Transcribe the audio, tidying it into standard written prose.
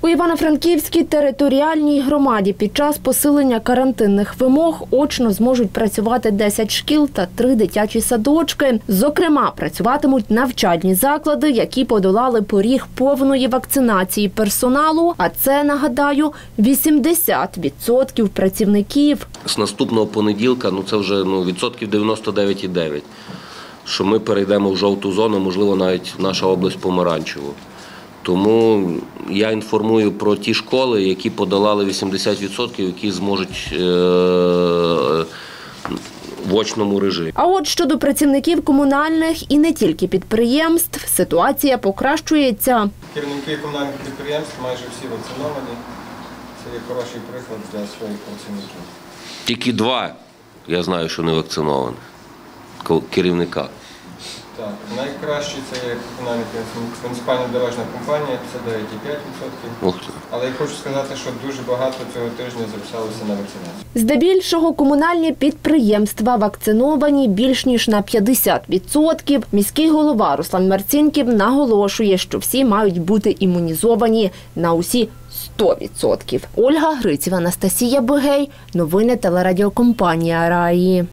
У Івано-Франківській територіальній громаді під час посилення карантинних вимог очно зможуть працювати 10 шкіл та 3 дитячі садочки. Зокрема, працюватимуть навчальні заклади, які подолали поріг повної вакцинації персоналу, а це, нагадаю, 80% працівників. З наступного понеділка, це вже відсотків 99,9, що ми перейдемо в жовту зону, можливо, навіть наша область помаранчеву. Тому я інформую про ті школи, які подолали 80%, які зможуть в очному режимі. А от щодо працівників комунальних і не тільки підприємств, ситуація покращується. Керівники комунальних підприємств майже всі вакциновані. Це є хороший приклад для своїх працівників. Тільки 2, я знаю, що не вакцинованих керівника. Так, найкраще це є комунальна муніципальна дорожня компанія, це 9,5%. Але я хочу сказати, що дуже багато цього тижня записалося на вакцинацію. Здебільшого комунальні підприємства вакциновані більш ніж на 50%. Міський голова Руслан Марцінків наголошує, що всі мають бути імунізовані на усі 100%. Ольга Гриців, Анастасія Богей. Новини телерадіокомпанія «Раї».